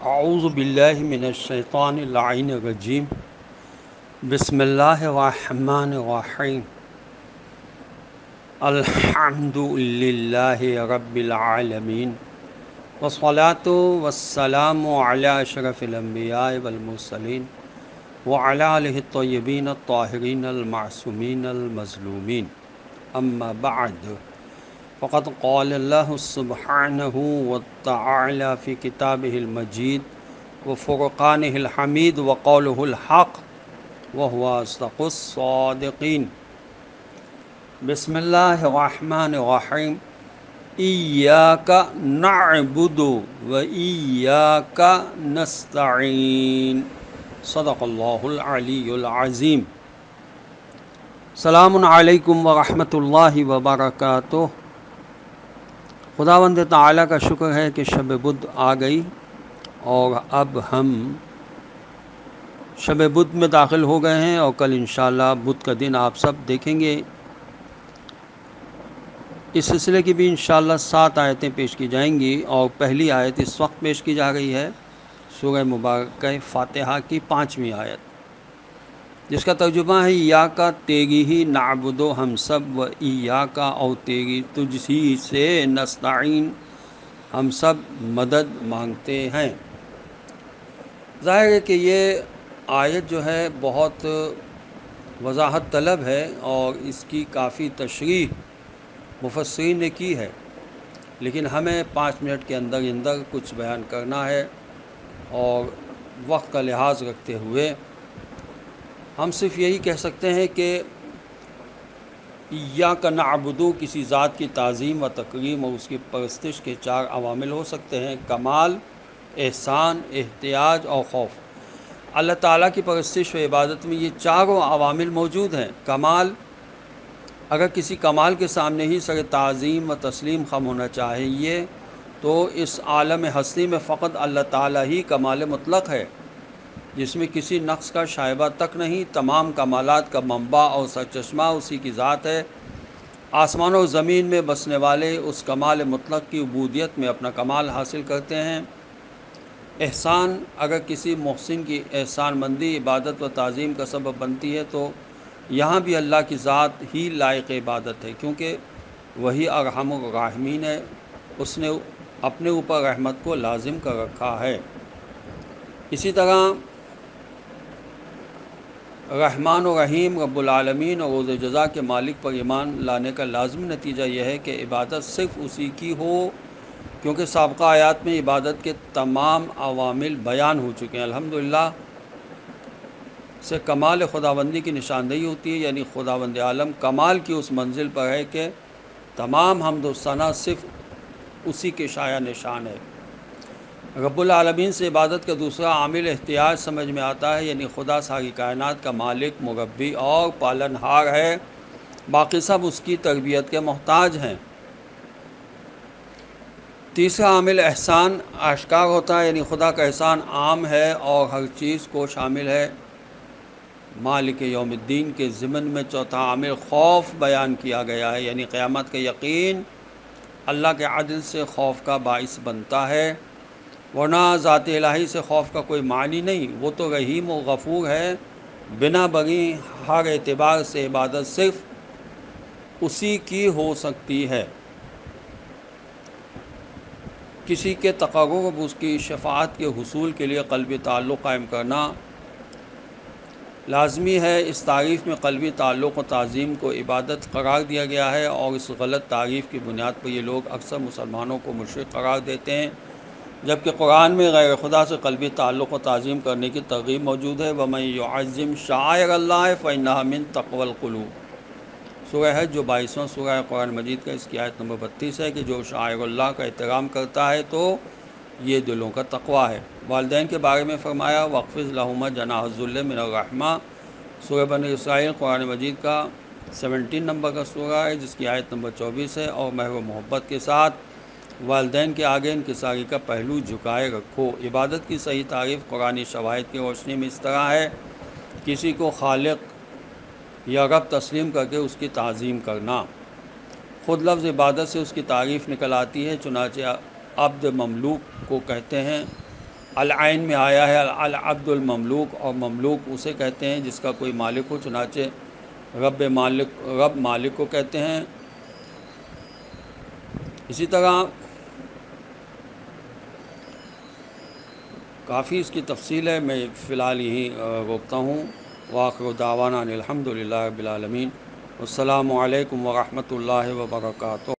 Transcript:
اعوذ باللہ من الشیطان اللعین الرجیم بسم اللہ الرحمن الرحیم الحمد للہ رب العالمین والصلاة والسلام علی اشرف الانبیاء والمرسلین وعلی آلہ الطیبین الطاہرین المعصومین المظلومین اما بعد فقد قال اللہ سبحانہ وتعالی فی کتابہ المجید وفرقانہ الحمید وقولہ الحق وهو اصدق الصادقین۔ بسم اللہ الرحمن الرحیم ایاک نعبد و ایاک نستعین، صدق اللہ العلی العظیم۔ السلام علیکم ورحمۃ اللہ وبرکاتہ۔ خداوند تعالیٰ کا شکر ہے کہ شب بدھ آ گئی اور اب ہم شب بدھ میں داخل ہو گئے ہیں، اور کل انشاءاللہ بدھ کا دن آپ سب دیکھیں گے۔ اس سلسلے کی بھی انشاءاللہ 7 آیتیں پیش کی جائیں گی، اور پہلی آیت اس وقت پیش کی جا رہی ہے سورہ مبارکہ فاتحہ کی 5ویں آیت، جس کا ترجمہ ہے یا کا تیری ہی نعبدو ہم سب، و یا کا اور تیری تجھ ہی سے نستعین ہم سب مدد مانگتے ہیں۔ ظاہر ہے کہ یہ آیت جو ہے بہت وضاحت طلب ہے، اور اس کی کافی تشریح مفسرین نے کی ہے، لیکن ہمیں 5 منٹ کے اندر کچھ بیان کرنا ہے، اور وقت کا لحاظ رکھتے ہوئے ہم صرف یہی کہہ سکتے ہیں کہ ایاک نعبدو کسی ذات کی تعظیم و تکریم اور اس کی پرستش کے 4 عوامل ہو سکتے ہیں: کمال، احسان، احتیاج اور خوف۔ اللہ تعالیٰ کی پرستش و عبادت میں یہ 4 عوامل موجود ہیں۔ کمال، اگر کسی کمال کے سامنے ہی سر تعظیم و تسلیم خم ہونا چاہیے تو اس عالم ہستی میں فقط اللہ تعالیٰ ہی کمال مطلق ہے، جس میں کسی نقص کا شائبہ تک نہیں۔ تمام کمالات کا منبع اور سرچشمہ اسی کی ذات ہے۔ آسمان و زمین میں بسنے والے اس کمال مطلق کی عبودیت میں اپنا کمال حاصل کرتے ہیں۔ احسان، اگر کسی محسن کی احسان مندی عبادت و تعظیم کا سبب بنتی ہے تو یہاں بھی اللہ کی ذات ہی لائق عبادت ہے، کیونکہ وہی ارحم الراحمین ہے، اس نے اپنے اوپر رحمت کو لازم کر رکھا ہے۔ اسی طرح رحمان و رحیم رب العالمین اور روز جزا کے مالک پر ایمان لانے کا لازم نتیجہ یہ ہے کہ عبادت صرف اسی کی ہو، کیونکہ سابقہ آیات میں عبادت کے تمام عوامل بیان ہو چکے ہیں۔ الحمدللہ سے کمال خداوندی کی نشاندہی ہوتی ہے، یعنی خداوند عالم کمال کی اس منزل پر ہے کہ تمام حمد و ثنا صرف اسی کے شایع نشان ہے۔ رب العالمین سے عبادت کا دوسرا عامل احتیاج سمجھ میں آتا ہے، یعنی خدا ساری کائنات کا مالک، مربی اور پالنہار ہے، باقی سب اس کی تربیت کے محتاج ہیں۔ تیسرا عامل احسان آشکار ہوتا ہے، یعنی خدا کا احسان عام ہے اور ہر چیز کو شامل ہے۔ مالک یوم الدین کے ضمن میں چوتھا عامل خوف بیان کیا گیا ہے، یعنی قیامت کا یقین اللہ کے عدل سے خوف کا باعث بنتا ہے، ورنہ ذات الہی سے خوف کا کوئی معنی نہیں۔ وہ تو رحیم و غفور ہے، بنا بری ہر اعتبار سے عبادت صرف اسی کی ہو سکتی ہے۔ کسی کے تقرب اس کی شفاعت کے حصول کے لیے قلبی تعلق قائم کرنا لازمی ہے۔ اس تعریف میں قلبی تعلق و تعظیم کو عبادت قرار دیا گیا ہے، اور اس غلط تعریف کی بنیاد پر یہ لوگ اکثر مسلمانوں کو مشرک قرار دیتے ہیں، جبکہ قرآن میں غیر خدا سے قلبی تعلق و تعظیم کرنے کی ترغیب موجود ہے۔ وَمَن يُعَظِّمْ شَعَائِرَ اللَّهِ فَإِنَّهَا مِن تَقْوَى الْقُلُوبِ، سورہ حج جو 22واں سورہ ہے قرآن مجید کا، اس کی آیت نمبر 32 ہے کہ جو شعائر اللہ کا احترام کرتا ہے تو یہ دلوں کا تقویٰ ہے۔ والدین کے بارے میں فرمایا وَاخْفِضْ لَهُمَا جَنَاحَ الذُّلِّ مِنَ الرَّحْمَةِ، سورہ بنی اسرائیل قرآن مجید کا 17 نمبر کا سورہ ہے، جس کی آیت نمبر 24 ہے۔ اور مہر و محبت کے ساتھ والدین کے آگے انکساری کا پہلو جھکائے رکھو۔ عبادت کی صحیح تعریف قرآنی شواہد کی روشنی میں اس طرح ہے: کسی کو خالق یا رب تسلیم کر کے اس کی تعظیم کرنا۔ خود لفظ عبادت سے اس کی تعریف نکل آتی ہے، چنانچہ عبد مملوک کو کہتے ہیں، العین میں آیا ہے العبد المملوک، اور مملوک اسے کہتے ہیں جس کا کوئی مالک ہو، چنانچہ رب مالک کو کہتے ہیں۔ اسی طرح کافی اس کی تفصیل ہے، میں فی الحال یہیں روکتا ہوں۔ وآخر دعوانا ان الحمد للہ رب العالمین۔ السلام علیکم ورحمۃ اللہ وبرکاتہ۔